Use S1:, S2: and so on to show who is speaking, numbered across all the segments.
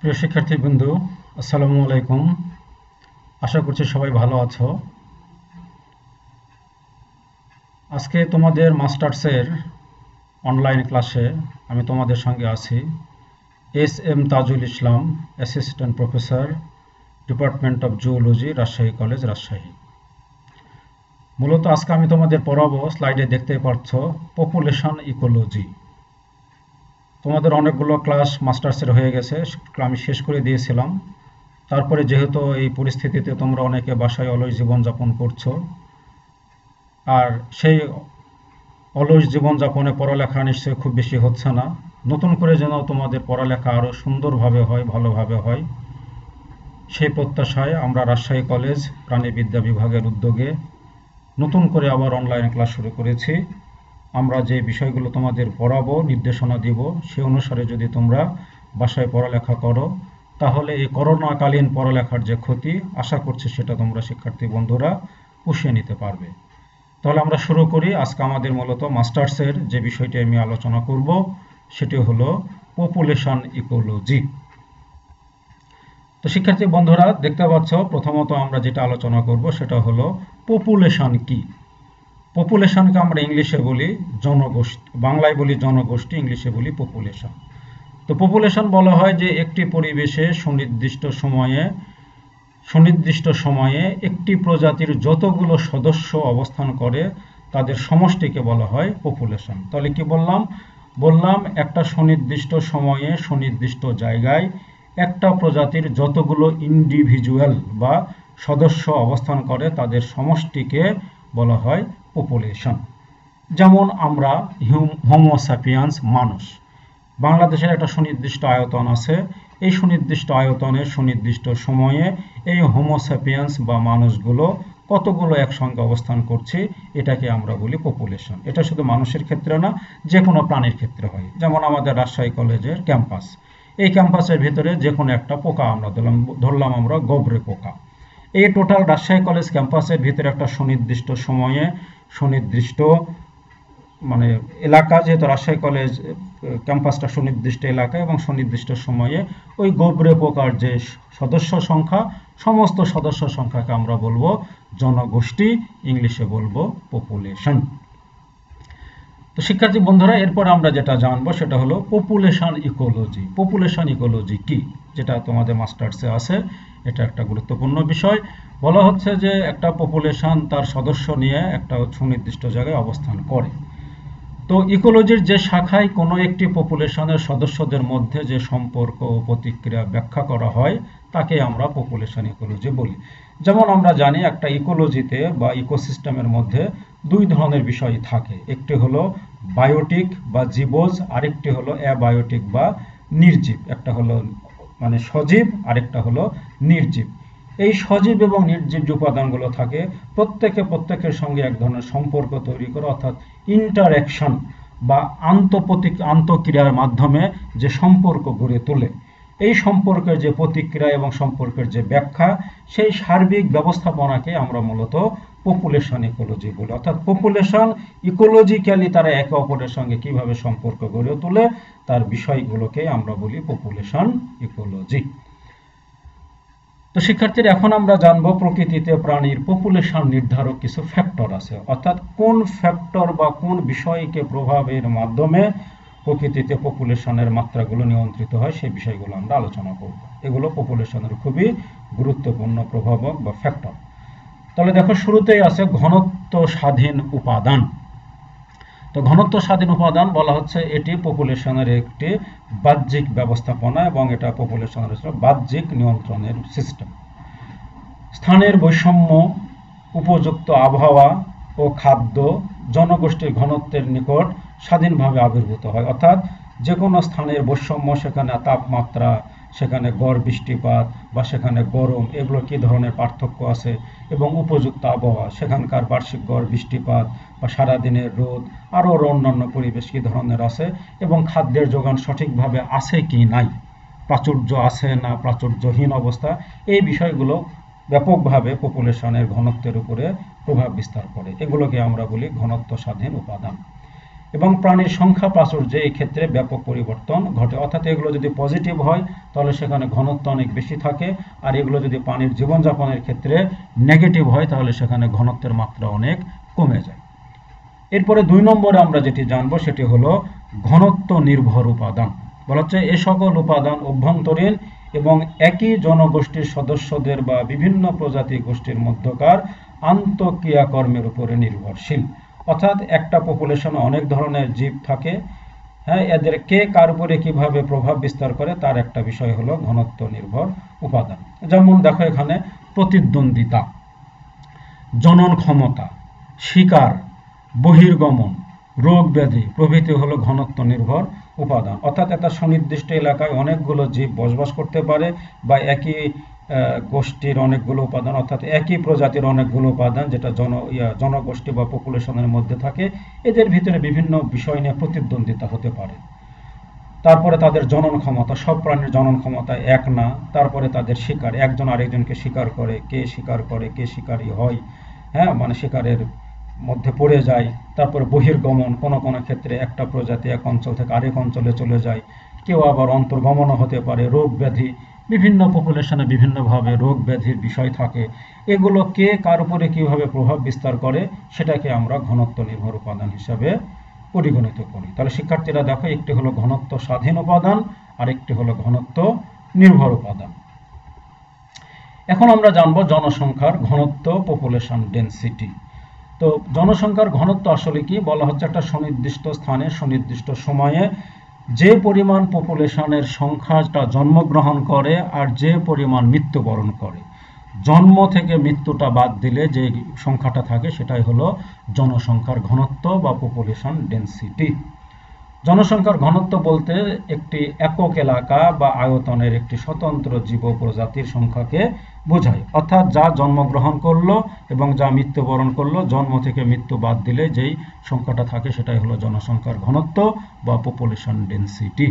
S1: প্রিয় শিক্ষার্থীবৃন্দু, আসসালামু আলাইকুম। আশা করছি সবাই ভালো আছো। আজকে তোমাদের মাস্টার্সের অনলাইন ক্লাসে আমি তোমাদের সঙ্গে আছি S M. Tajul Islam, assistant professor, department of zoology, Rajshahi college, Rajshahi. মূলত আজকে আমি তোমাদের পড়াবো, স্লাইডে দেখতে পাচ্ছ, পপুলেশন ইকোলজি। তোমাদের অনেকগুলো ক্লাস মাস্টার্সের হয়ে গেছে, আমি শেষ করে দিয়েছিলাম। তারপরে যেহেতু এই পরিস্থিতিতে তোমরা অনেকে বাসায় অলস জীবনযাপন করছো, আর সেই অলস জীবনযাপনে পড়ালেখা নিশ্চয়ই খুব বেশি হচ্ছে না। নতুন করে যেন তোমাদের পড়ালেখা আরও সুন্দরভাবে হয়, ভালোভাবে হয়, সেই প্রত্যাশায় আমরা রাজশাহী কলেজ প্রাণীবিদ্যা বিভাগের উদ্যোগে নতুন করে আবার অনলাইন ক্লাস শুরু করেছি। আমরা যে বিষয়গুলো তোমাদের পড়াবো, নির্দেশনা দিব, সে অনুসারে যদি তোমরা বাসায় পড়ালেখা করো, তাহলে এই করোনাকালীন পড়ালেখার যে ক্ষতি, আশা করছি সেটা তোমরা শিক্ষার্থী বন্ধুরা পুষিয়ে নিতে পারবে। তাহলে আমরা শুরু করি। আজকে আমাদের মূলত মাস্টার্সের যে বিষয়টি আমি আলোচনা করব সেটি হলো পপুলেশন ইকোলজি। তো শিক্ষার্থী বন্ধুরা দেখতে পাচ্ছ, প্রথমত আমরা যেটা আলোচনা করব সেটা হলো পপুলেশন কি। পপুলেশনকে আমরা ইংলিশে বলি জনগোষ্ঠী, বাংলায় বলি জনগোষ্ঠী, ইংলিশে বলি পপুলেশন। তো পপুলেশন বলা হয় যে একটি পরিবেশে সুনির্দিষ্ট সময়ে একটি প্রজাতির যতগুলো সদস্য অবস্থান করে তাদের সমষ্টিকে বলা হয় পপুলেশন। তাহলে কি বললাম একটা সুনির্দিষ্ট সময়ে সুনির্দিষ্ট জায়গায় একটা প্রজাতির যতগুলো ইন্ডিভিজুয়াল বা সদস্য অবস্থান করে তাদের সমষ্টিকে বলা হয় পপুলেশন। যেমন আমরা হোমো স্যাপিয়েন্স, মানুষ, বাংলাদেশের একটা সুনির্দিষ্ট আয়তন আছে। এই সুনির্দিষ্ট আয়তনে সুনির্দিষ্ট সময়ে এই হোমো স্যাপিয়েন্স বা মানুষগুলো কতগুলো একসঙ্গে অবস্থান করছে, এটাকে আমরা বলি পপুলেশন। এটা শুধু মানুষের ক্ষেত্রে না, যে কোনো প্রাণীর ক্ষেত্রে হয়। যেমন আমাদের রাজশাহী কলেজের ক্যাম্পাস, এই ক্যাম্পাসের ভিতরে যে কোনো একটা পোকা আমরা ধরলাম আমরা গোবরে পোকা। এই টোটাল রাজশাহী কলেজ ক্যাম্পাসের ভিতরে একটা সুনির্দিষ্ট সময়ে সুনির্দিষ্ট মানে এলাকা, যেহেতু রাজশাহী কলেজ ক্যাম্পাসটা সুনির্দিষ্ট এলাকা এবং সুনির্দিষ্ট সময়ে ওই গোবরে পোকার যে সদস্য সংখ্যা, সমস্ত সদস্য সংখ্যাকে আমরা বলবো জনগোষ্ঠী, ইংলিশে বলবো পপুলেশন। তো শিক্ষার্থী বন্ধুরা, এরপর আমরা যেটা জানবো সেটা হলো পপুলেশন ইকোলজি। পপুলেশন ইকোলজি কি, যেটা তোমাদের মাস্টার্সে আছে, এটা একটা গুরুত্বপূর্ণ বিষয়। বলা হচ্ছে যে একটা পপুলেশন তার সদস্য নিয়ে একটা সুনির্দিষ্ট জায়গায় অবস্থান করে। তো ইকোলজির যে শাখায় কোনো একটি পপুলেশনের সদস্যদের মধ্যে যে সম্পর্ক ও প্রতিক্রিয়া ব্যাখ্যা করা হয় তাকে আমরা পপুলেশন ইকোলজি বলি। যেমন আমরা জানি একটা ইকোলজিতে বা ইকোসিস্টেমের মধ্যে দুই ধরনের বিষয় থাকে। একটি হলো বায়োটিক বা জীবজ, আরেকটি হলো অ্যাবায়োটিক বা নির্জীব। একটা হলো মানে সজীব, আরেকটা হলো নির্জীব। এই সজীব এবং নির্জীব যে উপাদানগুলো থাকে, প্রত্যেকের সঙ্গে এক ধরনের সম্পর্ক তৈরি করে, অর্থাৎ ইন্টারঅ্যাকশন বা আন্তঃক্রিয়ার মাধ্যমে যে সম্পর্ক গড়ে তোলে, এই সম্পর্কের যে প্রতিক্রিয়া এবং সম্পর্কের যে ব্যাখ্যা, সেই সার্বিক ব্যবস্থাপনাকে আমরা মূলত পপুলেশন ইকোলজি বলি। অর্থাৎ পপুলেশন ইকোলজিক্যালি তারা একে অপরের সঙ্গে কিভাবে সম্পর্ক গড়ে তোলে তার বিষয়গুলোকে আমরা বলি পপুলেশন ইকোলজি। তো শিক্ষার্থীরা, এখন আমরা জানবো প্রকৃতিতে প্রাণীর পপুলেশন নির্ধারক কিছু ফ্যাক্টর আছে, অর্থাৎ কোন ফ্যাক্টর বা কোন বিষয়কে প্রভাবের মাধ্যমে প্রকৃতিতে পপুলেশনের মাত্রাগুলো নিয়ন্ত্রিত হয়, সেই বিষয়গুলো আমরা আলোচনা করব। এগুলো পপুলেশনের খুবই গুরুত্বপূর্ণ প্রভাবক বা ফ্যাক্টর। তাহলে দেখো, শুরুতেই আছে ঘনত্ব স্বাধীন উপাদান। তো ঘনত্ব স্বাধীন উপাদান বলা হচ্ছে এটি পপুলেশনের একটি বাহ্যিক ব্যবস্থাপনা এবং এটা পপুলেশনের বাহ্যিক নিয়ন্ত্রণের সিস্টেম। স্থানের বৈষম্য, উপযুক্ত আবহাওয়া ও খাদ্য জনগোষ্ঠীর ঘনত্বের নিকট স্বাধীনভাবে আবির্ভূত হয়। অর্থাৎ যে কোনো স্থানের বৈষম্য, সেখানে তাপমাত্রা, সেখানে গড় বৃষ্টিপাত বা সেখানে গরম, এগুলো কী ধরনের পার্থক্য আছে, এবং উপযুক্ত আবহাওয়া, সেখানকার বার্ষিক গড় বৃষ্টিপাত বা সারাদিনের রোদ, আরও অন্যান্য পরিবেশ কী ধরনের আছে, এবং খাদ্যের যোগান সঠিকভাবে আছে কি নাই, প্রাচুর্য আছে না প্রাচুর্যহীন অবস্থা, এই বিষয়গুলো ব্যাপকভাবে পপুলেশনের ঘনত্বের উপরে প্রভাব বিস্তার করে। এগুলোকে আমরা বলি ঘনত্ব স্বাধীন উপাদান। এবং প্রাণীর সংখ্যা প্রাচুর্যে এই ক্ষেত্রে ব্যাপক পরিবর্তন ঘটে। অর্থাৎ এগুলো যদি পজিটিভ হয় তাহলে সেখানে ঘনত্ব অনেক বেশি থাকে, আর এগুলো যদি প্রাণীর জীবনযাপনের ক্ষেত্রে নেগেটিভ হয় তাহলে সেখানে ঘনত্বের মাত্রা অনেক কমে যায়। এরপরে 2 নম্বরে আমরা যেটি জানবো সেটি হলো ঘনত্ব নির্ভর উপাদান। বলা হচ্ছে এ সকল উপাদান অভ্যন্তরীণ এবং একই জনগোষ্ঠীর সদস্যদের বা বিভিন্ন প্রজাতি গোষ্ঠীর মধ্যকার আন্তঃক্রিয়াকর্মের উপরে নির্ভরশীল। অর্থাৎ একটা পপুলেশনে অনেক ধরনের জীব থাকে, হ্যাঁ, এদের কে কার উপরে কিভাবে প্রভাব বিস্তার করে তার একটা বিষয় হলো ঘনত্ব নির্ভর উপাদান। যেমন দেখো এখানে প্রতিদ্বন্দ্বিতা, জনন ক্ষমতা, শিকার, বহির্গমন, রোগ ব্যাধি প্রভৃতি হলো ঘনত্ব নির্ভর উপাদান। অর্থাৎ একটা সুনির্দিষ্ট এলাকায় অনেকগুলো জীব বসবাস করতে পারে বা একই গোষ্ঠীর অনেকগুলো উপাদান, অর্থাৎ একই প্রজাতির অনেকগুলো উপাদান যেটা জনগোষ্ঠী বা পপুলেশনের মধ্যে থাকে, এদের ভিতরে বিভিন্ন বিষয় নিয়ে প্রতিদ্বন্দ্বিতা হতে পারে। তারপরে তাদের জনন ক্ষমতা, সব প্রাণীর জনন ক্ষমতা এক না। তারপরে তাদের শিকার, একজন আরেকজনকে শিকার করে, কে শিকার করে, কে শিকারী হয়, হ্যাঁ, মানে শিকারের মধ্যে পড়ে যায়। তারপরে বহির্গমন, কোনো কোনো ক্ষেত্রে একটা প্রজাতি এক অঞ্চল থেকে আরেক অঞ্চলে চলে যায়, কেউ আবার অন্তর্গমনও হতে পারে। রোগ ব্যাধি, বিভিন্ন পপুলেশনে বিভিন্নভাবে রোগ ব্যাধির বিষয় থাকে, এগুলো কে কার উপরে কিভাবে প্রভাব বিস্তার করে সেটাকে আমরা ঘনত্ব নির্ভর উপাদান হিসাবে পরিগণিত করি। তাহলে শিক্ষার্থীরা দেখো, একটি হলো ঘনত্ব স্বাধীন উপাদান আর একটি হলো ঘনত্ব নির্ভর উপাদান। এখন আমরা জানবো জনসংখ্যার ঘনত্ব, পপুলেশন ডেনসিটি। তো জনসংখ্যার ঘনত্ব আসলে কি? বলা হচ্ছে একটা সুনির্দিষ্ট স্থানে সুনির্দিষ্ট সময়ে যে পরিমাণ পপুলেশনের সংখ্যাটা জন্মগ্রহণ করে আর যে পরিমাণ মৃত্যুবরণ করে, জন্ম থেকে মৃত্যুটা বাদ দিলে যে সংখ্যাটা থাকে সেটাই হলো জনসংখ্যার ঘনত্ব বা পপুলেশন ডেনসিটি। জনসংখ্যার ঘনত্ব বলতে একটি একক এলাকা বা আয়তনের একটি স্বতন্ত্র জীব প্রজাতির সংখ্যাকে বোঝায়। অর্থাৎ যা জন্মগ্রহণ করলো এবং যা মৃত্যুবরণ করলো, জন্ম থেকে মৃত্যু বাদ দিলে যেই সংখ্যাটা থাকে সেটাই হলো জনসংখ্যার ঘনত্ব বা পপুলেশন ডেনসিটি।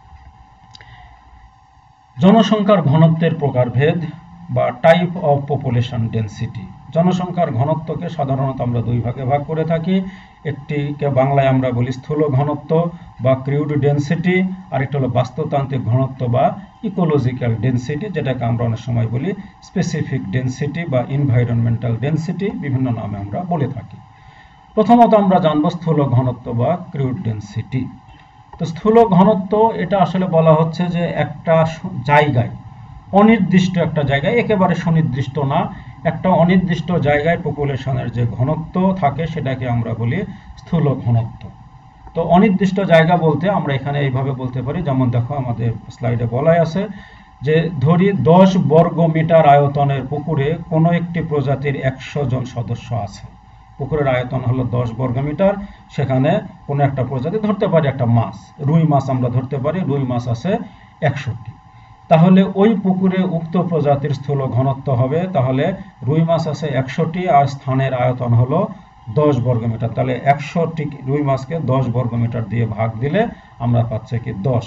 S1: জনসংখ্যার ঘনত্বের প্রকারভেদ বা টাইপ অফ পপুলেশন ডেনসিটি। জনসংখ্যার ঘনত্বকে সাধারণত আমরা দুই ভাগে ভাগ করে থাকি। একটিকে বাংলায় আমরা বলি স্থূল ঘনত্ব বা ক্রিউড ডেনসিটি, আরেকটা হলো বাস্তুতান্ত্রিক ঘনত্ব বা ইকোলজিক্যাল ডেনসিটি, যেটাকে আমরা অনেক সময় বলি স্পেসিফিক ডেনসিটি বা এনভায়রনমেন্টাল ডেনসিটি, বিভিন্ন নামে আমরা বলে থাকি। প্রথমত আমরা জানবো স্থূল ঘনত্ব বা ক্রিউড ডেনসিটি। তো স্থূল ঘনত্ব এটা আসলে বলা হচ্ছে যে একটা জায়গায়, অনির্দিষ্ট একটা জায়গায়, একেবারে সুনির্দিষ্ট না, একটা অনির্দিষ্ট জায়গায় পপুলেশনের যে ঘনত্ব থাকে সেটাকে আমরা বলি স্থূল ঘনত্ব। তো অনির্দিষ্ট জায়গা বলতে আমরা এখানে এইভাবে বলতে পারি, যেমন দেখো আমাদের স্লাইডে বলাই আছে যে ধরি 10 বর্গ মিটার আয়তনের পুকুরে কোনো একটি প্রজাতির 100 জন সদস্য আছে। পুকুরের আয়তন হলো 10 বর্গ মিটার, সেখানে কোনো একটা প্রজাতি, ধরতে পারি একটা মাছ, রুই মাছ আমরা ধরতে পারি, রুই মাছ আছে 100টি। তাহলে ওই পুকুরে উক্ত প্রজাতির স্থূল ঘনত্ব হবে, তাহলে রুই মাছ আছে 100টি আর স্থানের আয়তন হলো 10 বর্গ মিটার। তাহলে 100টি রুই মাছকে 10 বর্গ মিটার দিয়ে ভাগ দিলে আমরা পাচ্ছি কি 10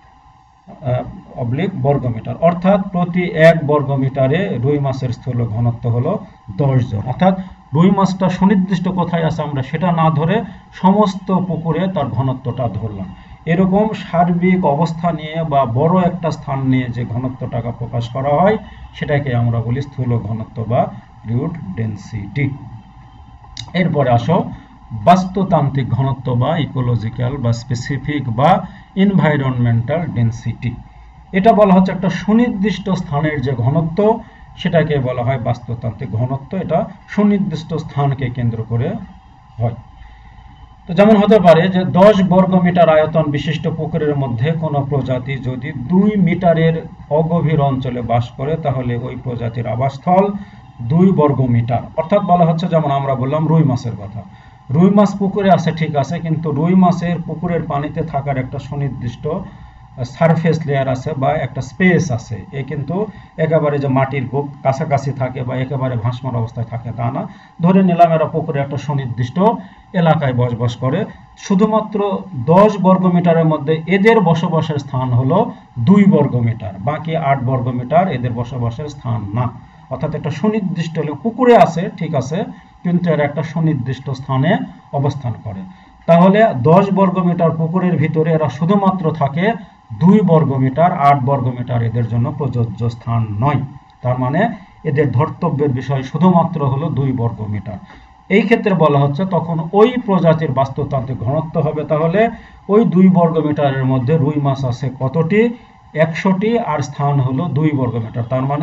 S1: বর্গ মিটার। অর্থাৎ প্রতি 1 বর্গ মিটারে রুই মাছের স্থূল ঘনত্ব হলো 10 জন। অর্থাৎ রুই মাছটা সুনির্দিষ্ট কোথায় আছে আমরা সেটা না ধরে সমস্ত পুকুরে তার ঘনত্বটা ধরলাম। এরকম সার্বিক অবস্থা নিয়ে বা বড় একটা স্থান নিয়ে যে ঘনত্বটাকে প্রকাশ করা হয় সেটাকে আমরা বলি স্থূল ঘনত্ব বা ক্রিউড ডেনসিটি। এরপরে আসো বাস্তুতান্ত্রিক ঘনত্ব বা ইকোলজিক্যাল বা স্পেসিফিক বা এনভায়রনমেন্টাল ডেনসিটি। এটা বলা হচ্ছে একটা সুনির্দিষ্ট স্থানের যে ঘনত্ব সেটাকে বলা হয় বাস্তুতান্ত্রিক ঘনত্ব। এটা সুনির্দিষ্ট স্থানকে কেন্দ্র করে হয়। তো যেমন হতে পারে যে 10 বর্গ মিটার আয়তন বিশিষ্ট পুকুরের মধ্যে কোনো প্রজাতি যদি 2 মিটারের অগভীর অঞ্চলে বাস করে তাহলে ওই প্রজাতির আবাসস্থল 2 বর্গ মিটার। অর্থাৎ বলা হচ্ছে, যেমন আমরা বললাম রুই মাছের কথা, রুই মাছ পুকুরে আছে ঠিক আছে, কিন্তু রুই মাছের পুকুরের পানিতে থাকার একটা সুনির্দিষ্ট সারফেস লেয়ার আছে বা একটা স্পেস আছে। এ কিন্তু একেবারে যে মাটির খুব কাছাকাছি থাকে বা একেবারে ভাসমান অবস্থায় থাকে তা না। ধরে নিলাম এরা পুকুরে একটা সুনির্দিষ্ট এলাকায় বসবাস করে, শুধুমাত্র 10 বর্গ মিটারের মধ্যে এদের বসবাসের স্থান হলো 2 বর্গ মিটার, বাকি 8 বর্গ মিটার এদের বসবাসের স্থান না। অর্থাৎ একটা সুনির্দিষ্ট পুকুরে আছে ঠিক আছে, কিন্তু এরা একটা সুনির্দিষ্ট স্থানে অবস্থান করে। তাহলে 10 বর্গমিটার পুকুরের ভিতরে এরা শুধুমাত্র থাকে 2 বর্গমিটার, 8 বর্গমিটার এদের জন্য প্রযোজ্য স্থান নয়। তার মানে এদের ধর্তব্যের বিষয় শুধুমাত্র হলো 2 বর্গমিটার। এই ক্ষেত্রে বলা হচ্ছে তখন ওই প্রজাতির বাস্তুতান্ত্রিক ঘনত্ব হবে তাহলে ওই 2 বর্গমিটারের মধ্যে রুই মাছ আছে কতটি? 100টি, আর স্থান হলো 2 বর্গমিটার। তার মানে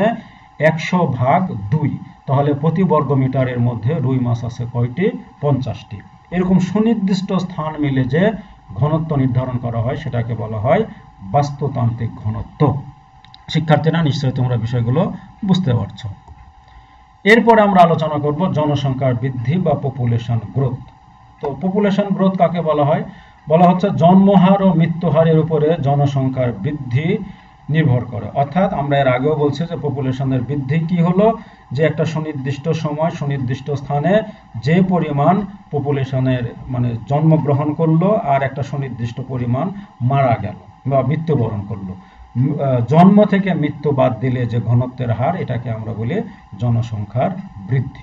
S1: 100/2। তাহলে প্রতি বর্গমিটারের মধ্যে রুই মাছ আছে কয়টি? 50টি। এরকম সুনির্দিষ্ট স্থান মিলে যে ঘনত্ব নির্ধারণ করা হয় সেটাকে বলা হয় বাস্তুতান্ত্রিক ঘনত্ব। শিক্ষার্থীরা নিশ্চয়ই তোমরা বিষয়গুলো বুঝতে পারছো। এরপরে আমরা আলোচনা করব জনসংখ্যার বৃদ্ধি বা পপুলেশন গ্রোথ। তো পপুলেশন গ্রোথ কাকে বলা হয়? বলা হচ্ছে জন্মহার ও মৃত্যুহারের উপরে জনসংখ্যার বৃদ্ধি নির্ভর করে। অর্থাৎ আমরা এর আগেও বলছি যে পপুলেশনের বৃদ্ধি কি হলো, যে একটা সুনির্দিষ্ট সময় সুনির্দিষ্ট স্থানে যে পরিমাণ পপুলেশনের মানে জন্মগ্রহণ করলো আর একটা সুনির্দিষ্ট পরিমাণ মারা গেল বা মৃত্যুবরণ করলো, জন্ম থেকে মৃত্যু বাদ দিলে যে ঘনত্বের হার, এটাকে আমরা বলি জনসংখ্যার বৃদ্ধি।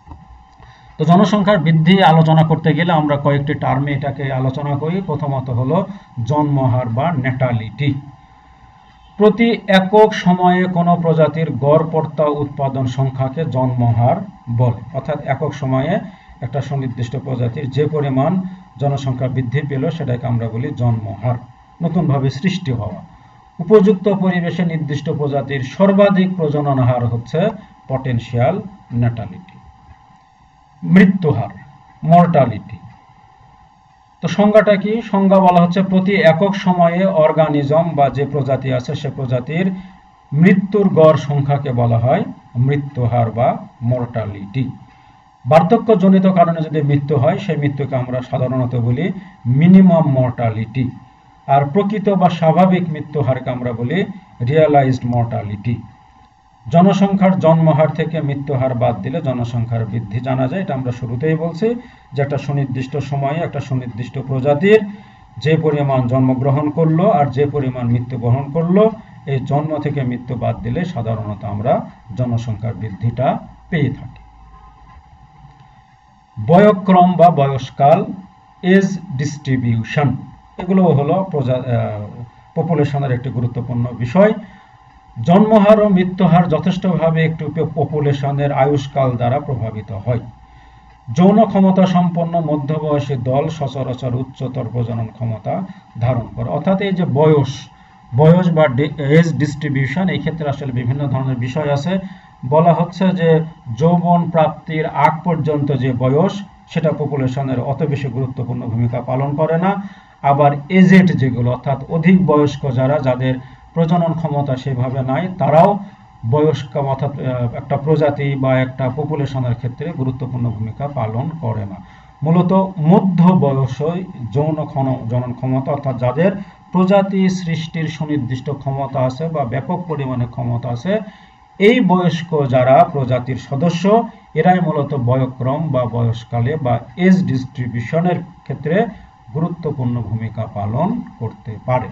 S1: তো জনসংখ্যার বৃদ্ধি আলোচনা করতে গেলে আমরা কয়েকটি টার্মে এটাকে আলোচনা করি। প্রথমত হলো জন্মহার বা ন্যাটালিটি। প্রতি একক সময়ে কোনো প্রজাতির গড় পর্তা উৎপাদন সংখ্যাকে জন্মহার বলে। অর্থাৎ একক সময়ে একটা সুনির্দিষ্ট প্রজাতির যে পরিমাণ জনসংখ্যা বৃদ্ধি পেল সেটাকে আমরা বলি জন্মহার। নতুনভাবে সৃষ্টি হওয়া। উপযুক্ত পরিবেশে নির্দিষ্ট প্রজাতির সর্বাধিক প্রজনন হার হচ্ছে পটেনশিয়াল ন্যাটালিটি। মৃত্যুহার, মর্টালিটি। তো সংজ্ঞাটা কি? সংজ্ঞা বলা হচ্ছে প্রতি একক সময়ে অর্গানিজম বা যে প্রজাতি আছে সে প্রজাতির মৃত্যুর গড় সংখ্যাকে বলা হয় মৃত্যুহার বা মর্টালিটি। বার্ধক্যজনিত কারণে যদি মৃত্যু হয় সেই মৃত্যুকে আমরা সাধারণত বলি মিনিমাম মর্টালিটি। আর প্রকৃত বা স্বাভাবিক মৃত্যু হারকে আমরা বলি রিয়েলাইজড মর্টালিটি। জনসংখ্যার জন্মহার থেকে মৃত্যুহার বাদ দিলে জনসংখ্যার বৃদ্ধি জানা যায়। এটা আমরা শুরুতেই বলছি যে একটা সুনির্দিষ্ট সময়ে একটা সুনির্দিষ্ট প্রজাতির যে পরিমাণ জন্মগ্রহণ করলো আর যে পরিমাণ মৃত্যুবরণ করলো, এই জন্ম থেকে মৃত্যু বাদ দিলে সাধারণত আমরা জনসংখ্যার বৃদ্ধিটা পেয়ে থাকি। বয়ঃক্রম বা বয়সকাল, এজ ডিস্ট্রিবিউশন, এগুলো হলো পপুলেশনের একটি গুরুত্বপূর্ণ বিষয়। জন্মহার ও মৃত্যুহার যথেষ্টভাবে একটি পপুলেশনের আয়ুষ্কাল দ্বারা প্রভাবিত হয়। যৌন ক্ষমতা সম্পন্ন মধ্যবয়সী দল সচরাচর উচ্চতর প্রজনন ক্ষমতা ধারণ করে। অর্থাৎ এই যে বয়স বা এজ ডিস্ট্রিবিউশন, এই ক্ষেত্রে আসলে বিভিন্ন ধরনের বিষয় আছে। বলা হচ্ছে যে যৌবন প্রাপ্তির আগ পর্যন্ত যে বয়স সেটা পপুলেশনের অত বেশি গুরুত্বপূর্ণ ভূমিকা পালন করে না। আবার এজেড যেগুলো অর্থাৎ অধিক বয়স্ক যাদের প্রজনন ক্ষমতা সেভাবে নাই, তারাও বয়স্ক অর্থাৎ একটা প্রজাতি বা একটা পপুলেশনের ক্ষেত্রে গুরুত্বপূর্ণ ভূমিকা পালন করে না। মূলত মধ্য বয়সই জনন ক্ষমতা অর্থাৎ যাদের প্রজাতি সৃষ্টির সুনির্দিষ্ট ক্ষমতা আছে বা ব্যাপক পরিমাণে ক্ষমতা আছে, এই বয়স্ক যারা প্রজাতির সদস্য এরাই মূলত বয়ঃক্রম বা বয়সকালে বা এজ ডিস্ট্রিবিউশনের ক্ষেত্রে গুরুত্বপূর্ণ ভূমিকা পালন করতে পারে।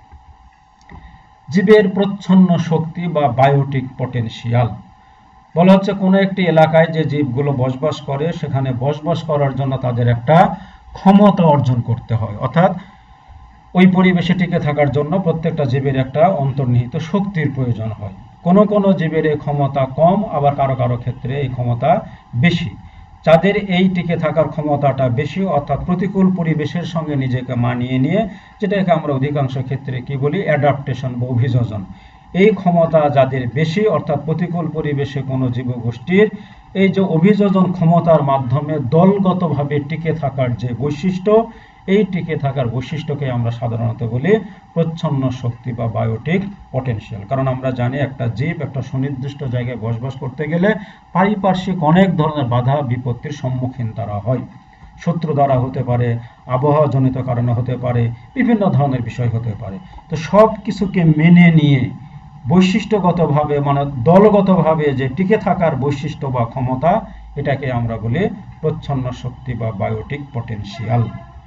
S1: জীবের প্রচ্ছন্ন শক্তি বা বায়োটিক পটেনশিয়াল। বলা হচ্ছে কোনো একটি এলাকায় যে জীবগুলো বসবাস করে সেখানে বসবাস করার জন্য তাদের একটা ক্ষমতা অর্জন করতে হয়। অর্থাৎ ওই পরিবেশে টিকে থাকার জন্য প্রত্যেকটা জীবের একটা অন্তর্নিহিত শক্তির প্রয়োজন হয়। কোনো জীবের এই ক্ষমতা কম, আবার কারো ক্ষেত্রে এই ক্ষমতা বেশি। যাদের এই টিকে থাকার ক্ষমতাটা বেশি অর্থাৎ প্রতিকূল পরিবেশের সঙ্গে নিজেকে মানিয়ে নিয়ে, যেটাকে আমরা অধিকাংশ ক্ষেত্রে কি বলি অ্যাডাপ্টেশন বা অভিযোজন, এই ক্ষমতা যাদের বেশি অর্থাৎ প্রতিকূল পরিবেশে কোনো জীবগোষ্ঠীর এই যে অভিযোজন ক্ষমতার মাধ্যমে দলগতভাবে টিকে থাকার যে বৈশিষ্ট্য, এই টিকে থাকার বৈশিষ্ট্যকে আমরা সাধারণত বলি প্রচ্ছন্ন শক্তি বা বায়োটিক পটেনশিয়াল। কারণ আমরা জানি একটা জীব একটা সুনির্দিষ্ট জায়গায় বসবাস করতে গেলে পারিপার্শ্বিক অনেক ধরনের বাধা বিপত্তির সম্মুখীন তারা হয়। শত্রু দ্বারা হতে পারে, আবহাওয়াজনিত কারণে হতে পারে, বিভিন্ন ধরনের বিষয় হতে পারে। তো সব কিছুকে মেনে নিয়ে বৈশিষ্ট্যগতভাবে মানে দলগতভাবে যে টিকে থাকার বৈশিষ্ট্য বা ক্ষমতা, এটাকে আমরা বলি প্রচ্ছন্ন শক্তি বা বায়োটিক পটেনশিয়াল।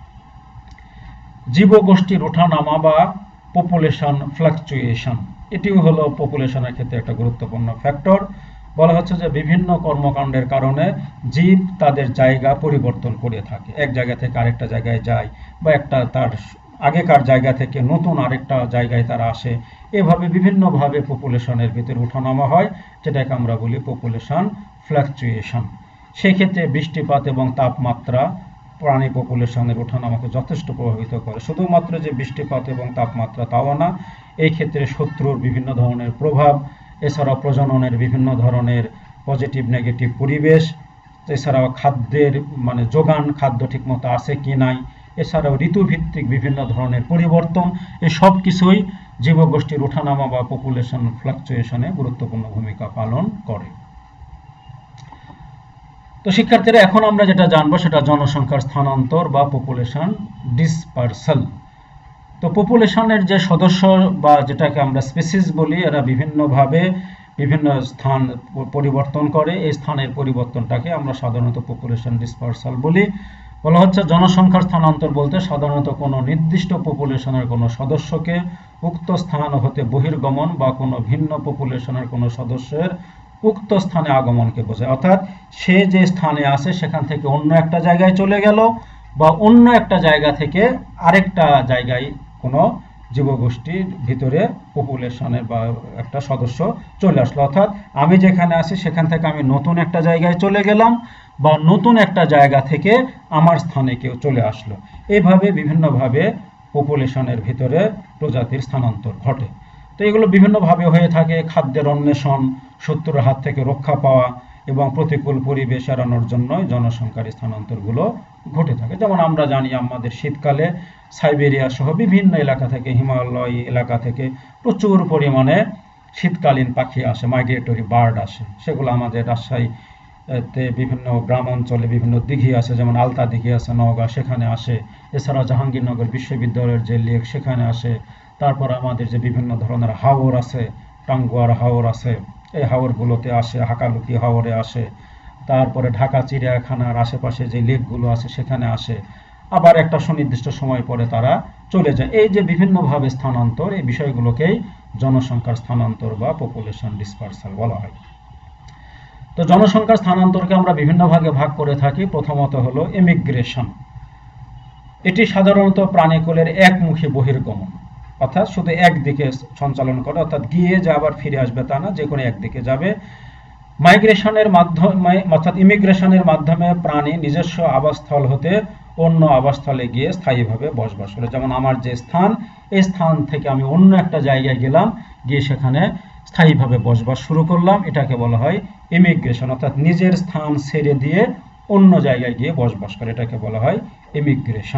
S1: জীবগোষ্ঠীর ওঠানামা বা পপুলেশন ফ্লাকচুয়েশন, এটিও হলো পপুলেশনের ক্ষেত্রে একটা গুরুত্বপূর্ণ ফ্যাক্টর। বলা হচ্ছে যে বিভিন্ন কর্মকাণ্ডের কারণে জীব তাদের জায়গা পরিবর্তন করে থাকে, এক জায়গা থেকে আরেকটা জায়গায় যায়, বা একটা তার আগেকার জায়গা থেকে নতুন আরেকটা জায়গায় তারা আসে। এভাবে বিভিন্নভাবে পপুলেশনের ভিতরে ওঠানামা হয়, যেটাকে আমরা বলি পপুলেশন ফ্লাকচুয়েশন। সেক্ষেত্রে বৃষ্টিপাত এবং তাপমাত্রা প্রাণী পপুলেশনের ওঠানামাকে যথেষ্ট প্রভাবিত করে। শুধুমাত্র যে বৃষ্টিপাত এবং তাপমাত্রা তাও না, এই ক্ষেত্রে শত্রুর বিভিন্ন ধরনের প্রভাব, এছাড়াও প্রজননের বিভিন্ন ধরনের পজিটিভ নেগেটিভ পরিবেশ, এছাড়াও খাদ্যের যোগান, খাদ্য ঠিকমতো আছে কি নাই, এছাড়াও ঋতুভিত্তিক বিভিন্ন ধরনের পরিবর্তন, এই সব কিছুই জীবগোষ্ঠীর ওঠানামা বা পপুলেশন ফ্লাকচুয়েশনে গুরুত্বপূর্ণ ভূমিকা পালন করে। তো শিক্ষার্থীরা, এখন আমরা যেটা জানবো সেটা জনসংখ্যার স্থানান্তর বা পপুলেশন ডিসপারসাল। তো পপুলেশনের যে সদস্য বা যেটাকে আমরা স্পিসিস বলি, এরা বিভিন্নভাবে বিভিন্ন স্থান পরিবর্তন করে। এই স্থানের পরিবর্তনটাকে আমরা সাধারণত পপুলেশন ডিসপারসাল বলি। বলা হচ্ছে জনসংখ্যার স্থানান্তর বলতে সাধারণত কোনো নির্দিষ্ট পপুলেশনের কোনো সদস্যকে উক্ত স্থান হতে বহির্গমন বা কোনো ভিন্ন পপুলেশনের কোনো সদস্যের উক্ত স্থানে আগমনকে বোঝায়। অর্থাৎ সে যে স্থানে আছে সেখান থেকে অন্য একটা জায়গায় চলে গেল, বা অন্য একটা জায়গা থেকে আরেকটা জায়গায় কোনো জীবগোষ্ঠীর ভিতরে পপুলেশনের বা একটা সদস্য চলে আসলো। অর্থাৎ আমি যেখানে আছি সেখান থেকে আমি নতুন একটা জায়গায় চলে গেলাম, বা নতুন একটা জায়গা থেকে আমার স্থানে কেউ চলে আসলো। এইভাবে বিভিন্নভাবে পপুলেশনের ভিতরে প্রজাতির স্থানান্তর ঘটে। তো এগুলো বিভিন্নভাবে হয়ে থাকে। খাদ্যের অন্বেষণ, শত্রুর হাত থেকে রক্ষা পাওয়া এবং প্রতিকূল পরিবেশ এড়ানোর জন্য জনসংখ্যার স্থানান্তরগুলো ঘটে থাকে। যেমন আমরা জানি আমাদের শীতকালে সাইবেরিয়া সহ বিভিন্ন এলাকা থেকে, হিমালয় এলাকা থেকে প্রচুর পরিমাণে শীতকালীন পাখি আসে, মাইগ্রেটরি বার্ড আসে। সেগুলো আমাদের রাজশাহীতে বিভিন্ন গ্রাম অঞ্চলে বিভিন্ন দিঘি আছে, যেমন আলতা দিঘি আছে নওগাঁ, সেখানে আসে। এছাড়া জাহাঙ্গীরনগর বিশ্ববিদ্যালয়ের যে লেক সেখানে আসে। তারপর আমাদের যে বিভিন্ন ধরনের হাওর আছে, টাঙ্গুয়ার হাওর আছে, এই হাওরগুলোতে আসে, হাকালুকি হাওরে আসে। তারপরে ঢাকা চিড়িয়াখানার আশেপাশে যে লেকগুলো আছে সেখানে আসে। আবার একটা সুনির্দিষ্ট সময় পরে তারা চলে যায়। এই যে বিভিন্নভাবে স্থানান্তর, এই বিষয়গুলোকেই জনসংখ্যার স্থানান্তর বা পপুলেশন ডিসপারসাল বলা হয়। তো জনসংখ্যার স্থানান্তরকে আমরা বিভিন্ন ভাগে ভাগ করে থাকি। প্রথমত হলো ইমিগ্রেশন। এটি সাধারণত প্রাণীকুলের একমুখী বহির্গমন, অর্থাৎ শুধু একদিকে সঞ্চালন করে, অর্থাৎ গিয়ে যে আবার ফিরে আসবে তা না, যে কোনো একদিকে যাবে। মাইগ্রেশনের মাধ্যমে অর্থাৎ ইমিগ্রেশনের মাধ্যমে প্রাণী নিজস্ব আবাসস্থল হতে অন্য আবাসস্থলে গিয়ে স্থায়ীভাবে বসবাস করে। যেমন আমার যে স্থান, এই স্থান থেকে আমি অন্য একটা জায়গায় গেলাম, গিয়ে সেখানে স্থায়ীভাবে বসবাস শুরু করলাম, এটাকে বলা হয় ইমিগ্রেশন। অর্থাৎ নিজের স্থান ছেড়ে দিয়ে অন্য জায়গায় গিয়ে বসবাস করে, এটাকে বলা হয় ইমিগ্রেশন।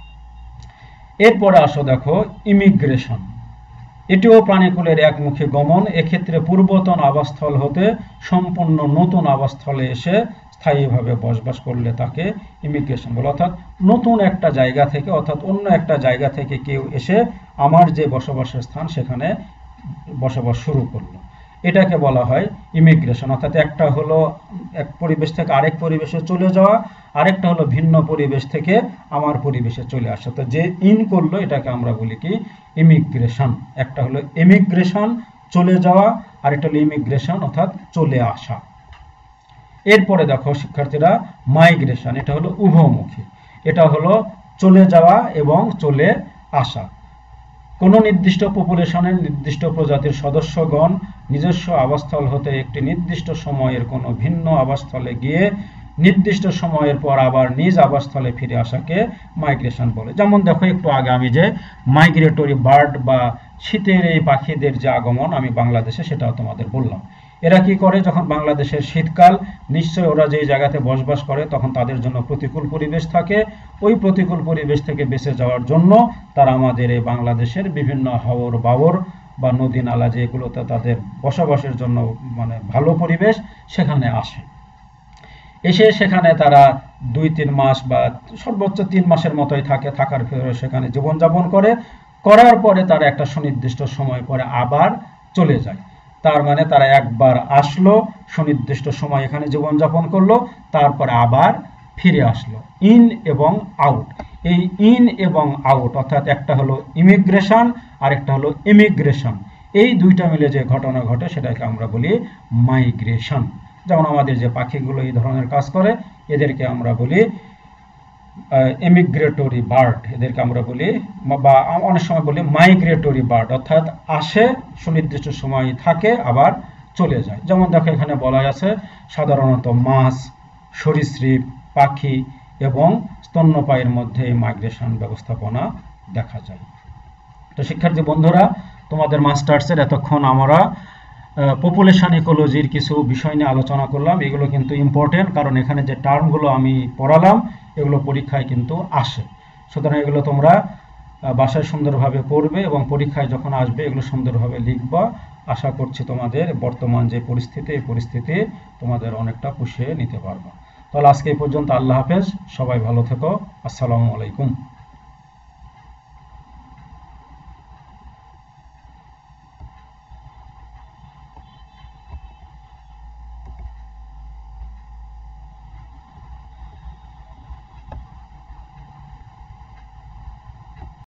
S1: এরপরে আসো দেখো ইমিগ্রেশন। এটিও প্রাণীকুলের একমুখী গমন। এক্ষেত্রে পূর্বতন আবাসস্থল হতে সম্পূর্ণ নতুন আবাসস্থলে এসে স্থায়ীভাবে বসবাস করলে তাকে ইমিগ্রেশন বলে। অর্থাৎ নতুন একটা জায়গা থেকে, অর্থাৎ অন্য একটা জায়গা থেকে কেউ এসে আমার যে বসবাসের স্থান সেখানে বসবাস শুরু করলো, এটাকে বলা হয় ইমিগ্রেশন। অর্থাৎ একটা হলো এক পরিবেশ থেকে আরেক পরিবেশে চলে যাওয়া, আরেকটা হলো ভিন্ন পরিবেশ থেকে আমার পরিবেশে চলে আসা। তো যে ইন করলো এটাকে আমরা বলি কি ইমিগ্রেশন। একটা হলো ইমিগ্রেশন চলে যাওয়া, আরেকটা হলো ইমিগ্রেশন অর্থাৎ চলে আসা। এরপরে দেখো শিক্ষার্থীরা মাইগ্রেশন। এটা হলো উভয়মুখী। এটা হলো চলে যাওয়া এবং চলে আসা। কোনো নির্দিষ্ট পপুলেশনের নির্দিষ্ট প্রজাতির সদস্যগণ নিজস্ব আবাসস্থল হতে একটি নির্দিষ্ট সময়ের কোনো ভিন্ন আবাসস্থলে গিয়ে নির্দিষ্ট সময়ের পর আবার নিজ আবাসস্থলে ফিরে আসাকে মাইগ্রেশন বলে। যেমন দেখো একটু আগে আমি যে মাইগ্রেটরি বার্ড বা শীতের এই পাখিদের যে আগমন আমি বাংলাদেশে, সেটাও তোমাদের বললাম। এরা কি করে, যখন বাংলাদেশের শীতকাল, নিশ্চয়ই ওরা যে জায়গাতে বসবাস করে তখন তাদের জন্য প্রতিকূল পরিবেশ থাকে। ওই প্রতিকূল পরিবেশ থেকে বেঁচে যাওয়ার জন্য তারা আমাদের এই বাংলাদেশের বিভিন্ন হাওর বাওর বা নদী নালা যেগুলোতে তাদের বসবাসের জন্য ভালো পরিবেশ, সেখানে আসে। এসে সেখানে তারা 2-3 মাস বা সর্বোচ্চ 3 মাসের মতোই থাকে। থাকার পরে সেখানে জীবনযাপন করার পরে তারা একটা সুনির্দিষ্ট সময় পরে আবার চলে যায়। তার মানে তারা একবার আসলো, সুনির্দিষ্ট সময় এখানে জীবনযাপন করলো, তারপরে আবার ফিরে আসলো। ইন এবং আউট। এই ইন এবং আউট অর্থাৎ একটা হলো ইমিগ্রেশন আর একটা হলো ইমিগ্রেশন। এই দুইটা মিলে যে ঘটনা ঘটে সেটাকে আমরা বলি মাইগ্রেশন। যেমন আমাদের যে পাখিগুলো এই ধরনের কাজ করে এদেরকে আমরা বলি এমিগ্রেটরি বার্ড, এদেরকে আমরা বলি, বা অনেক সময় বলি মাইগ্রেটরি বার্ড, অর্থাৎ আসে সুনির্দিষ্ট সময় থাকে আবার চলে যায়। যেমন দেখো এখানে বলা আছে সাধারণত মাছ, সরীসৃপ, পাখি এবং স্তন্যপায়ীর মধ্যে এই মাইগ্রেশন ব্যবস্থাপনা দেখা যায়। তো শিক্ষার্থী বন্ধুরা, তোমাদের মাস্টার্সের এতক্ষণ আমরা পপুলেশন ইকোলজির কিছু বিষয় নিয়ে আলোচনা করলাম। এগুলো কিন্তু ইম্পর্টেন্ট, কারণ এখানে যে টার্মগুলো আমি পড়ালাম এগুলো পরীক্ষায় কিন্তু আসে। সুতরাং এগুলো তোমরা বাসায় সুন্দরভাবে পড়বে এবং পরীক্ষায় যখন আসবে এগুলো সুন্দরভাবে লিখবা। আশা করছি তোমাদের বর্তমান যে পরিস্থিতি, এই পরিস্থিতি তোমাদের অনেকটা পুষিয়ে নিতে পারবা। তাহলে আজকে এই পর্যন্ত। আল্লাহ হাফেজ, সবাই ভালো থেকো। আসসালামু আলাইকুম।